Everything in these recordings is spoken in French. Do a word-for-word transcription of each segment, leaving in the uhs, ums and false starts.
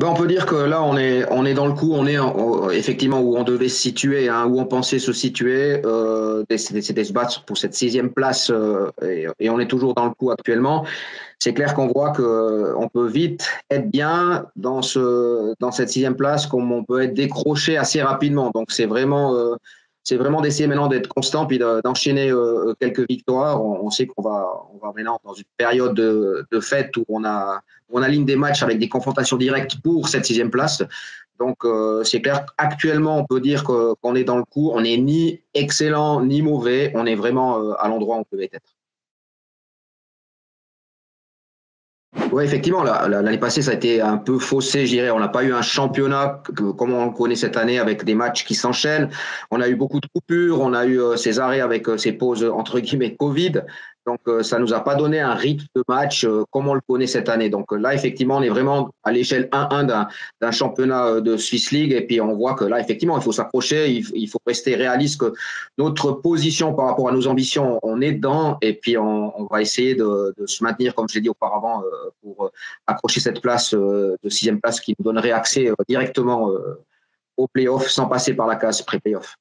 Ben, on peut dire que là, on est, on est dans le coup, on est en- en- effectivement où on devait se situer, hein, où on pensait se situer. Euh, c'était c'était se battre pour cette sixième place euh, et, et on est toujours dans le coup actuellement. C'est clair qu'on voit que on peut vite être bien dans ce, dans cette sixième place, comme on peut être décroché assez rapidement. Donc c'est vraiment, euh, c'est vraiment d'essayer maintenant d'être constant puis de- d'enchaîner euh, quelques victoires. On, on sait qu'on va, on va maintenant dans une période de, de fête où on a, où on aligne des matchs avec des confrontations directes pour cette sixième place. Donc euh, c'est clair qu'actuellement on peut dire que- qu'on est dans le coup. On n'est ni excellent ni mauvais. On est vraiment euh, à l'endroit où on peut être. Oui, effectivement, la- la- l'année passée, ça a été un peu faussé, je dirais. On n'a pas eu un championnat que- que- comme on le connaît cette année avec des matchs qui s'enchaînent. On a eu beaucoup de coupures, on a eu euh, ces arrêts avec euh, ces pauses entre guillemets Covid. Donc, euh, ça nous a pas donné un rythme de match euh, comme on le connaît cette année. Donc euh, là, effectivement, on est vraiment à l'échelle un un d'un d'un championnat euh, de Swiss League. Et puis, on voit que là, effectivement, il faut s'approcher, il, il faut rester réaliste que notre position par rapport à nos ambitions, on est dedans. Et puis, on, on va essayer de, de se maintenir, comme je l'ai dit auparavant, euh, pour euh, accrocher cette place euh, de sixième place qui nous donnerait accès euh, directement euh, aux playoffs sans passer par la case pré-playoff.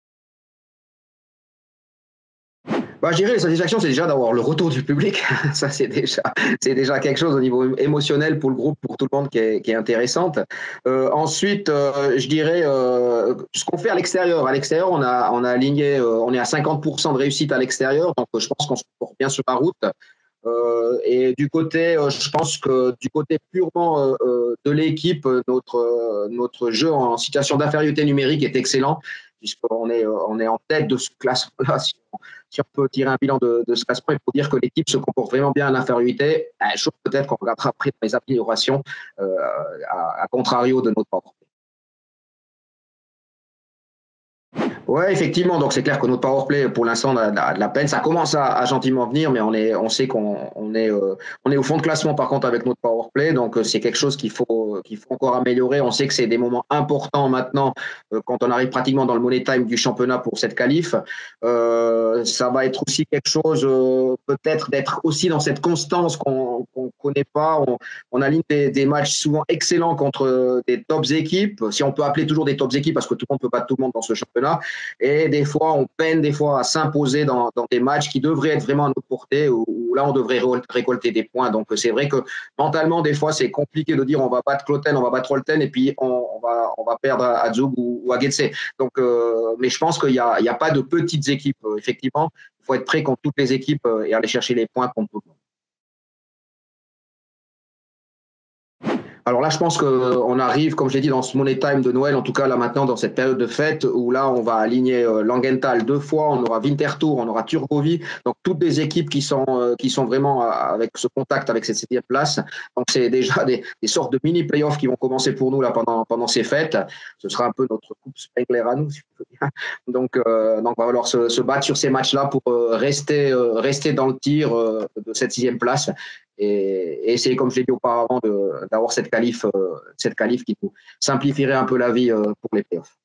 Bah, je dirais les satisfactions, c'est déjà d'avoir le retour du public. Ça, c'est déjà, c'est déjà quelque chose au niveau émotionnel pour le groupe, pour tout le monde qui est, qui est intéressante. Euh, ensuite, euh, je dirais euh, ce qu'on fait à l'extérieur. À l'extérieur, on a, on a aligné, euh, on est à cinquante pour cent de réussite à l'extérieur, donc euh, je pense qu'on se porte bien sur la route. Euh, et du côté, euh, je pense que du côté purement euh, euh, de l'équipe, notre, euh, notre jeu en situation d'infériorité numérique est excellent, puisqu'on est, euh, on est en tête de ce classement-là. Si on, si on peut tirer un bilan de, de ce classement, il faut dire que l'équipe se comporte vraiment bien à l'infériorité, chose peut-être qu'on regardera après dans les améliorations, euh, à, à contrario de notre propre. Ouais, effectivement. Donc, c'est clair que notre power play, pour l'instant, on a de la, de la peine. Ça commence à, à gentiment venir, mais on est, on sait qu'on on est, euh, on est au fond de classement, par contre, avec notre power play. Donc, euh, c'est quelque chose qu'il faut, qu'il faut encore améliorer. On sait que c'est des moments importants maintenant, euh, quand on arrive pratiquement dans le money time du championnat pour cette qualif. Euh, ça va être aussi quelque chose, euh, peut-être d'être aussi dans cette constance qu'on qu'on connaît pas. On, on aligne des, des matchs souvent excellents contre des tops équipes. Si on peut appeler toujours des tops équipes, parce que tout le monde peut pas tout le monde dans ce championnat. Et des fois, on peine des fois à s'imposer dans, dans des matchs qui devraient être vraiment à notre portée, où, où là, on devrait récolter des points. Donc, c'est vrai que mentalement, des fois, c'est compliqué de dire on va battre Cloten, on va battre Rolten, et puis on, on, va, on va perdre à Zug ou, ou à Getse. Donc, euh, mais je pense qu'il n'y a, il y a pas de petites équipes. Effectivement, il faut être prêt contre toutes les équipes et aller chercher les points contre tout le monde. Alors là, je pense qu'on arrive, comme je l'ai dit, dans ce money time de Noël, en tout cas là maintenant, dans cette période de fête, où là, on va aligner euh, Langenthal deux fois, on aura Winterthur, on aura Turgovie, donc toutes des équipes qui sont, euh, qui sont vraiment euh, avec ce contact, avec cette septième place. Donc c'est déjà des, des sortes de mini-playoffs qui vont commencer pour nous là pendant, pendant ces fêtes. Ce sera un peu notre coupe Spengler à nous, si je peux dire. Donc, euh, donc on va falloir se, se battre sur ces matchs-là pour euh, rester, euh, rester dans le tir euh, de cette sixième place et, et essayer, comme je l'ai dit auparavant, d'avoir cette qualif, euh, cette qualif qui nous simplifierait un peu la vie euh, pour les playoffs.